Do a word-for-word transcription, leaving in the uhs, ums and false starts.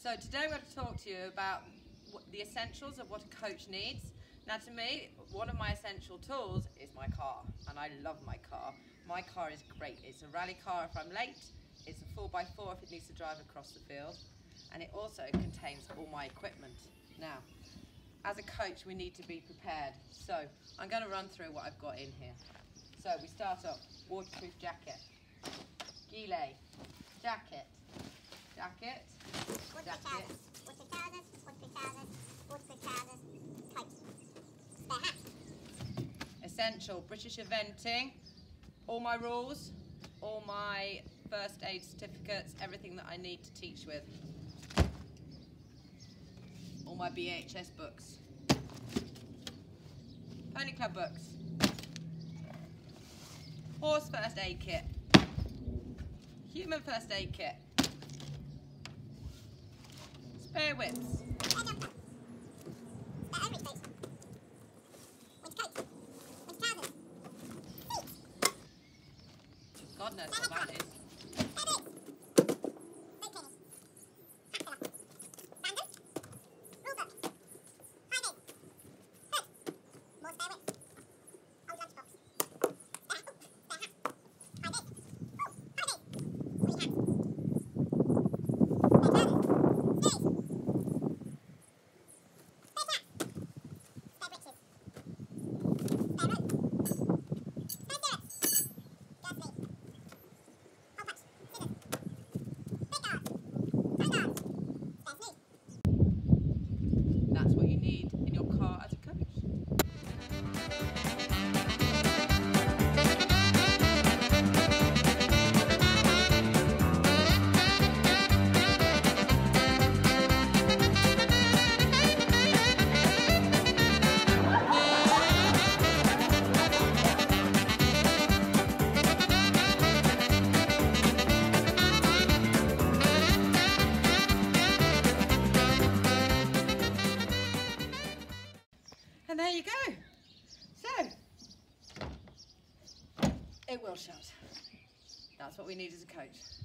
So today I'm going to talk to you about what, the essentials of what a coach needs. Now to me, one of my essential tools is my car, and I love my car. My car is great. It's a rally car if I'm late, it's a four by four if it needs to drive across the field, and it also contains all my equipment. Now, as a coach, we need to be prepared. So I'm going to run through what I've got in here. So we start off, waterproof jacket, gilet, jacket, jacket, jacket, waterproof trousers, waterproof trousers, waterproof trousers, coats, spare hat. Essential British eventing, all my rules, all my first aid certificates, everything that I need to teach with. All my B H S books, Pony Club books, horse first aid kit, human first aid kit, spare whips, Spare jumper. Spare overage boots. Winter coat. Winter trousers. Seats. God knows what that is. Spare boots. Boot pins. Hat filler. Sandals. Rule book. High vis. Hood. More spare whips. Old lunchbox. Spare hat. Spare hat. High vis. Oh, high vis. Free hat. Spare trousers. Sleeves. Spare chaps. Spare breeches. Spare rope. Spare stirrups. Gas sleeve. Hole punch. Scissors. Big guards. Toe guards. Spare sleeve. That's what you need in your car as a coach. And there you go. So, it will shut. That's what we need as a coach.